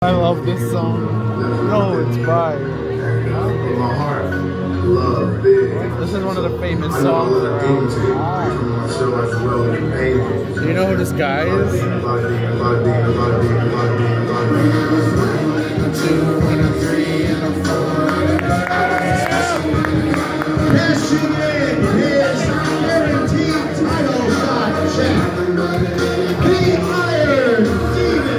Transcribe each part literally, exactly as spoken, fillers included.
I love this song. No, it's fire. My heart, love big. This is one of the famous songs around. Do you know who this guy is? Two and a three and a four. Cashing in his guaranteed title shot check. The Iron Demon.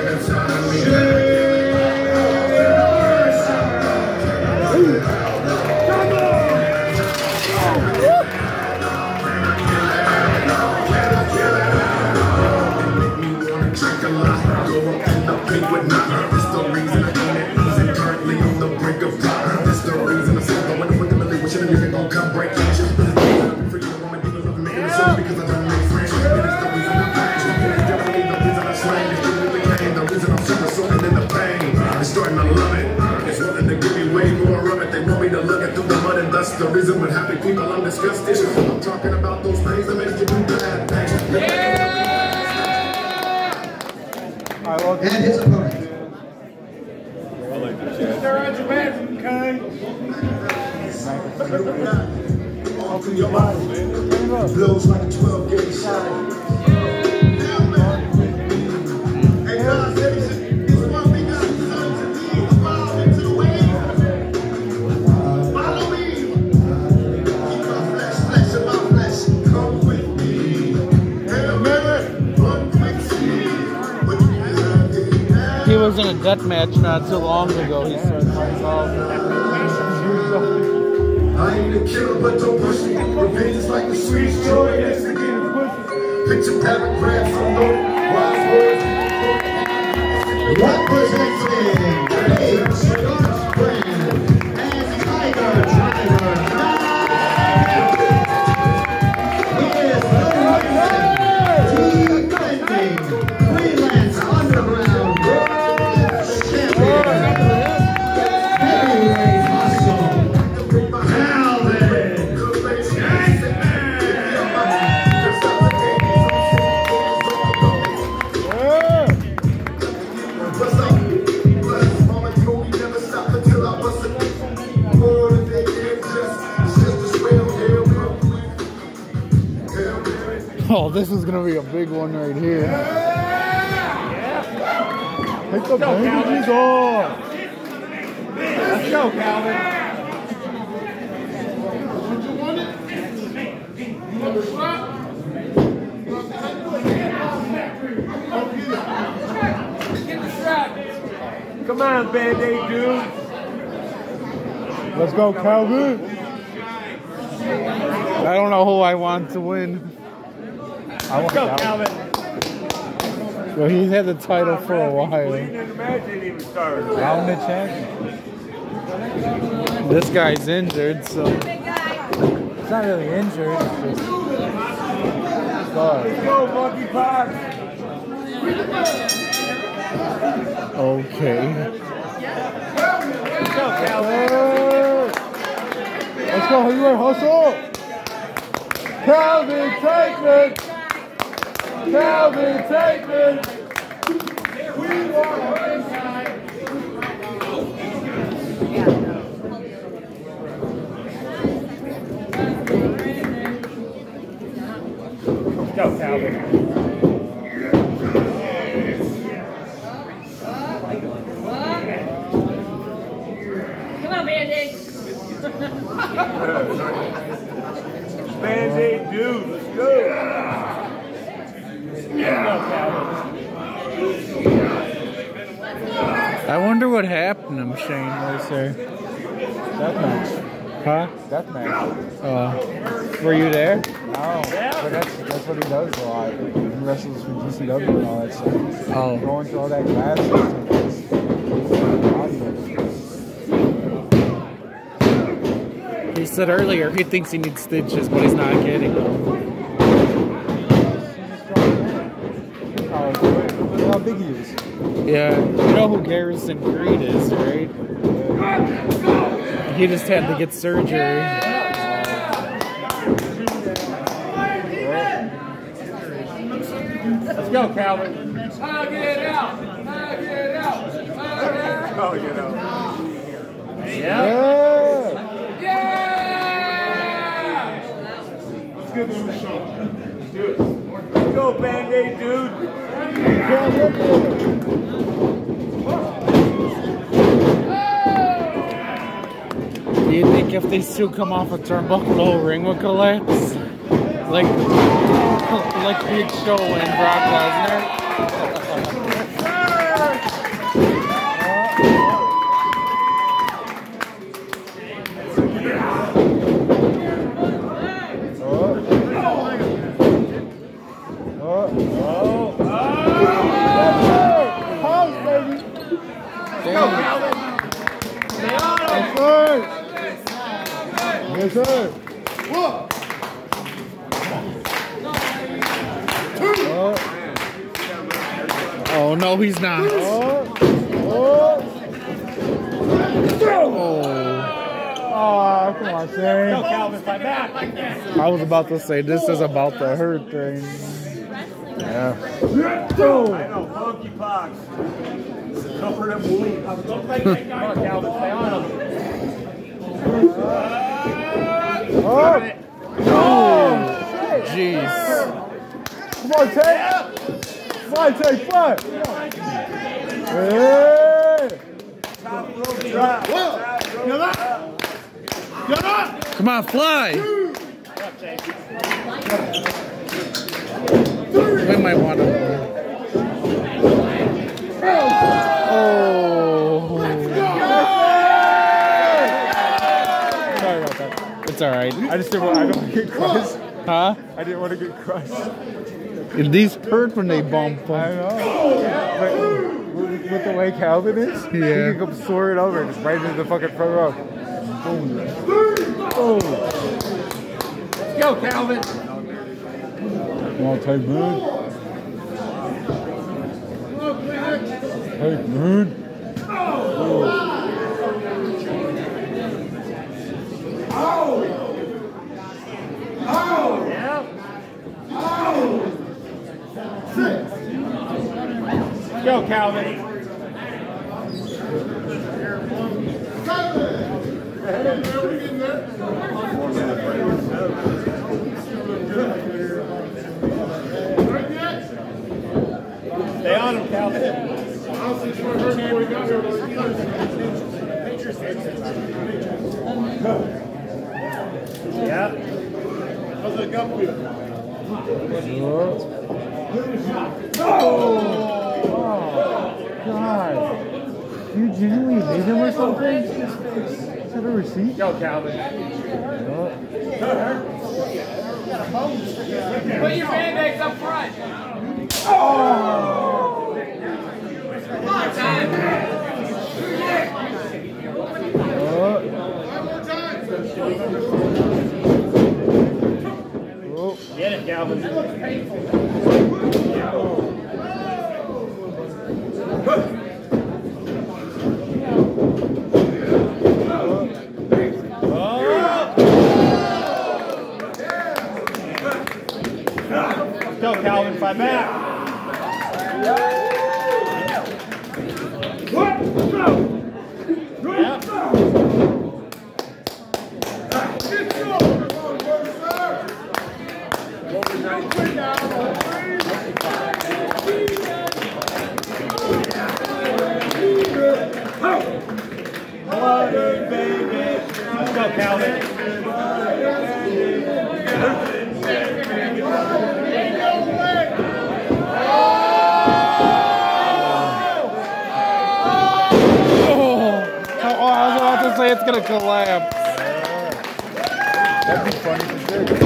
The reason when happy people I'm disgusted. I'm talking about those things that make you do bad things. Yeah! And his opponent. They're on your back, okay? Open your body. Blows like a twelve gauge shot. Hey, God, it's what we got. Sons and me evolve into the wave. Follow me. He was in a death match not too long ago. He started off. I ain't a killer, but don't push me. Revenge is like the sweet joy. Picture paragraphs from the wise words. Representing Dave Starks brand and Tiger Driver nine. He is the defending Freelance Underground World Champion. Heavyweight muscle. Oh, this is gonna be a big one right here. Take the bandages off. Let's go, Calvin. Come on, Band-Aid dude. Let's go, Calvin. I don't know who I want to win. I want Let's go, Calvin. Calvin. Well, he's had the title for a while. Calvin the champion. This guy's injured, so it's not really injured. It's just Let's go, Monkey Pox. okay. Let's go, Calvin. Let's go, Heavyweight Hustle. Calvin, take it. Calvin, take it. We want her side. Let's go, Calvin. Come on, Band-Aid. Band-Aid dude, let's go. I wonder what happened to him, Shane Mercer. Death match. Huh? Death match. Uh, were you there? No. But that's, that's what he does a lot. He wrestles for G C W and all that stuff. Oh. Going through all that glass system. He said earlier he thinks he needs stitches, but he's not getting them. Oh, look how big he is. Yeah, you know who Garrison Creed is, right? He just had to get surgery. Let's go, Calvin. Hug it out. Hug it out. Oh, you know. Yeah. Let's give him a shot. Let's do it. Let's go, Band-Aid, dude. Do you think if these two come off a turnbuckle, the whole ring will collapse? Like, like Big Show and Brock Lesnar? Yes, sir. One. Oh, no, he's not. Oh. Oh. Oh, come on, Shane. Go, Calvin, fight back. I was about to say, this is about to hurt thing. Yeah. I know, funky pox. Comfort and wound. Come on, Calvin, stay on him. Oh. Oh. Jeez. Come on, Tate. Come on, Tate, front. Hey. Top rope drop. Get up. Get up. Come on, fly. We might want to. Oh. Sorry about that. It's all right. I just didn't want, I don't want to get crushed. Huh? I didn't want to get crushed. These hurt when they bump I them. know. But with, with the way Calvin is, Yeah. he can come soaring over just right into the fucking front row. Boom. Oh. Let's go, Calvin. Come on, Tate Moon. Tate Moon. Go, Calvin. Stay on him, Calvin. Yeah. How's that gun feel? Oh, God. You genuinely hate him or something? Is that a receipt? Go, Calvin. Put your band-aids up front. Oh. Get it, Calvin. Go, Calvin, fight back. Let's go, Calvin. Say it's gonna collapse. That'd be funny for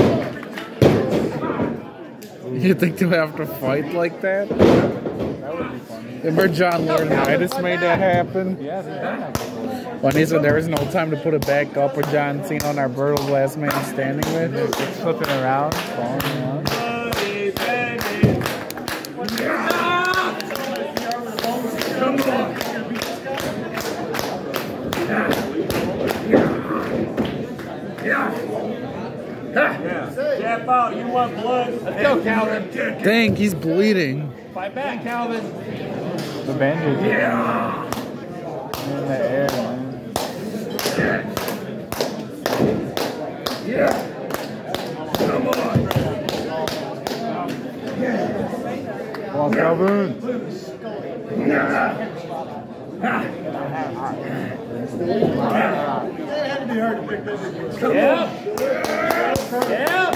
sure. You think they'll have to fight like that? That would be funny. Remember John Laurinaitis made that happen? Yeah, they've done that before. When he said there was no time to put it back up with John Cena on Alberto's last man standing with? It's flipping around, falling around. Come on. Yeah. Jab out. You want blood? Let's go, Calvin. Dang, he's bleeding. Fight back, Calvin. The bandage. Yeah. Yeah. Yeah. Yeah.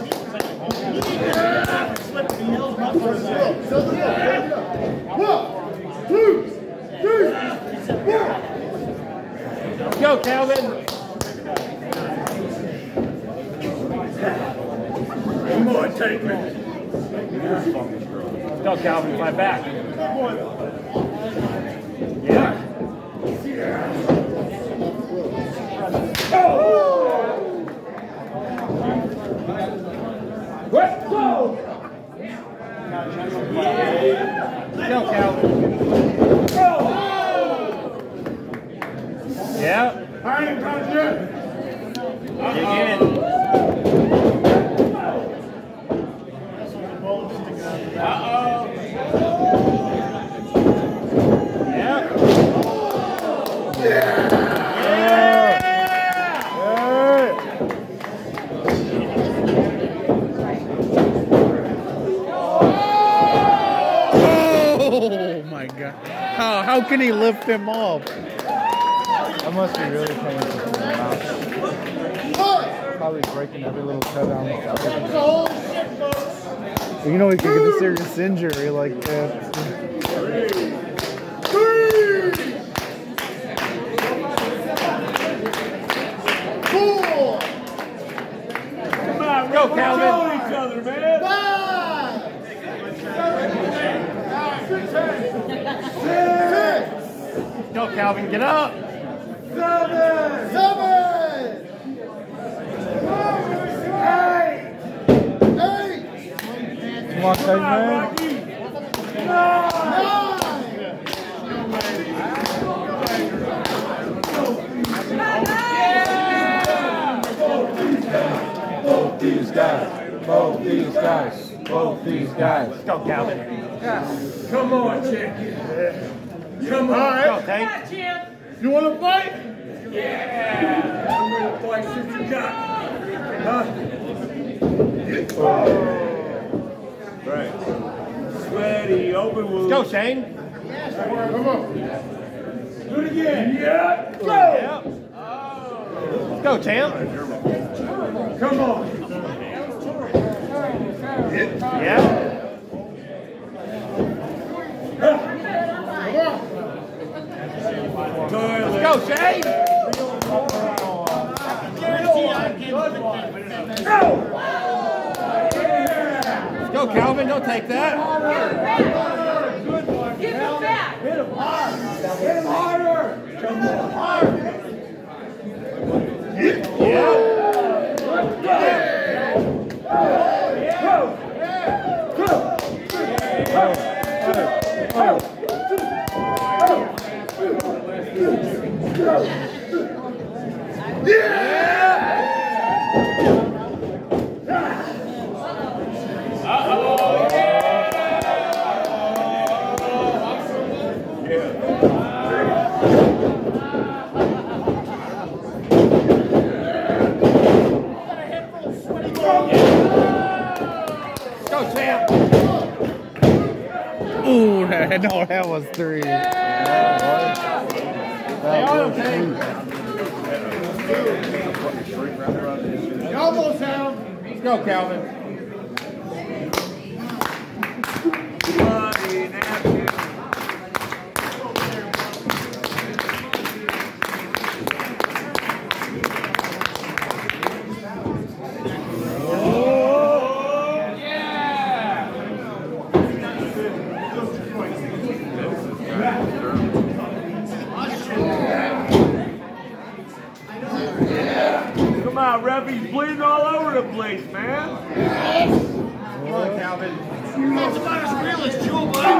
Go, Calvin. Come on, take me. Go, Calvin, fly back. Yeah. Go! Let's go! Go, Calvin. Go! Yeah. I ain't done yet. Dig in. Uh-oh. Yeah. Yeah. Oh my God! How how can he lift him up? I must be really painful for the mouth. Probably breaking every little cut down. You know he could get a serious injury like that. Come on, go, Calvin. Kill each other, man. Go, Calvin, get up. Seven! Seven! Eight! Eight! Come on, tight man. Nine! Both these guys. Both these guys. Both these guys. Let's go, Calvin. Come on, chick. Come on. All right. Go, Tank. You want to fight? Yeah. I'm going to fight since you got. Huh? Right. Sweaty, open wound. Let's go, Shane. Come on. Do it again. Yeah. Go. Yep. Let's go, champ. Come on. Yeah. Let's go, Shane. Let's go, Calvin. Don't take that. Give him back. Hit him hard. Hit him harder. Come on. Hard. Yeah. Ooh, that, no, that was three. Almost down. Let's go, Calvin. Bloody napkin. Come on, Ref, he's bleeding all over the place, man. Come on, Calvin. That's about as real as Jewel, buddy.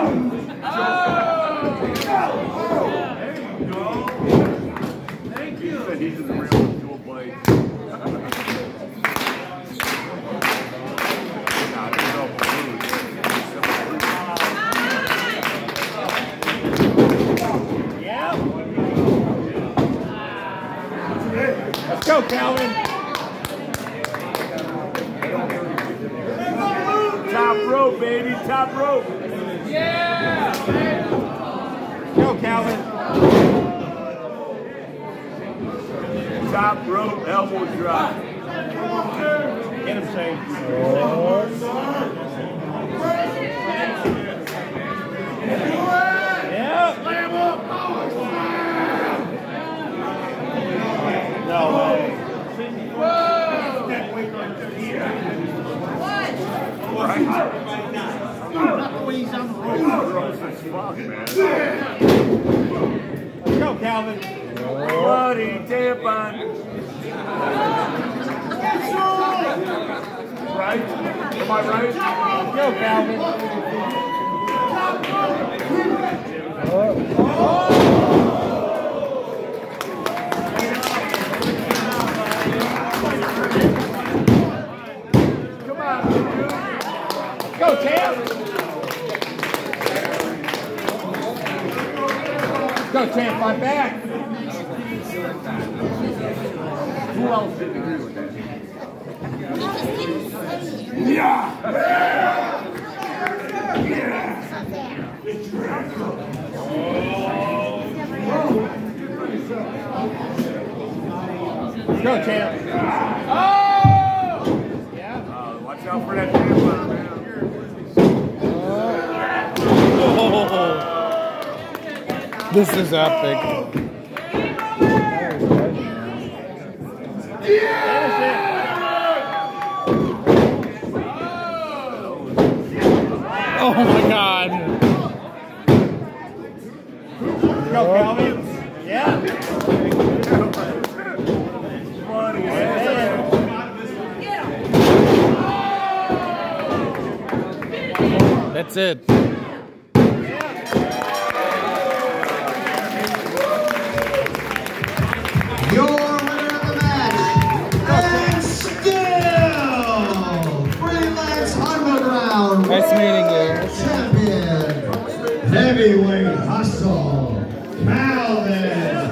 There you go. Thank you. He said he's in the real Jewel blade. Yeah. Let's go, Calvin. Top rope, baby. Top rope. Yeah. Go, Calvin. Top rope elbow drop. Get him, Shane. Yeah. Slam up. No way. Let's go, Calvin. Bloody tampon. Right? Am I right? Let's go, Calvin. Oh. Come on. Go, champ. Go, champ, my back. Who else did agree with that? Yeah! Yeah! Go, champ. Oh! Yeah. Uh, watch out for that tampon, man. Oh. This is epic. Oh my God. Go, Calvin. Yeah. Funny, man. That's it. Your winner of the match, and still Freelance Underground Nice meeting you. Champion, Heavyweight Hustle, Calvin